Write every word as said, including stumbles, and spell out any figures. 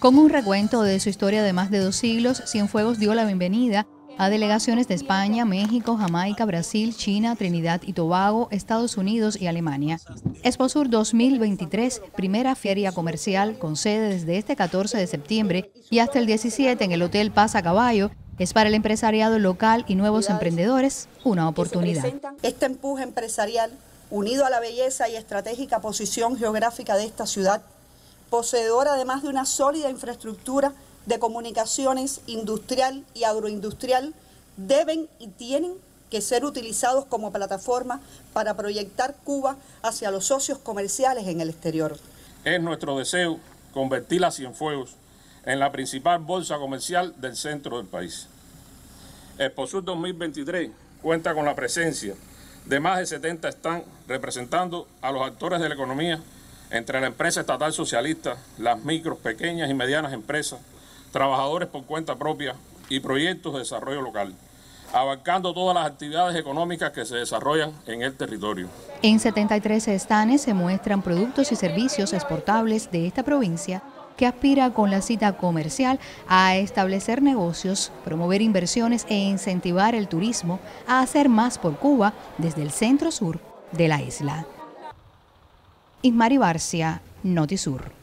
Con un recuento de su historia de más de dos siglos, Cienfuegos dio la bienvenida a delegaciones de España, México, Jamaica, Brasil, China, Trinidad y Tobago, Estados Unidos y Alemania. Exposur dos mil veintitrés, primera feria comercial con sede desde este catorce de septiembre y hasta el diecisiete en el Hotel Paz a Caballo, es para el empresariado local y nuevos emprendedores una oportunidad. Este empuje empresarial, unido a la belleza y estratégica posición geográfica de esta ciudad, poseedora además de una sólida infraestructura de comunicaciones industrial y agroindustrial, deben y tienen que ser utilizados como plataforma para proyectar Cuba hacia los socios comerciales en el exterior. Es nuestro deseo convertir a Cienfuegos en la principal bolsa comercial del centro del país. Exposur dos mil veintitrés cuenta con la presencia de más de setenta stands representando a los actores de la economía, entre la empresa estatal socialista, las micros, pequeñas y medianas empresas, trabajadores por cuenta propia y proyectos de desarrollo local, abarcando todas las actividades económicas que se desarrollan en el territorio. En setenta y tres stands se muestran productos y servicios exportables de esta provincia que aspira con la cita comercial a establecer negocios, promover inversiones e incentivar el turismo, a hacer más por Cuba desde el centro-sur de la isla. Ismari Barcia, Notisur.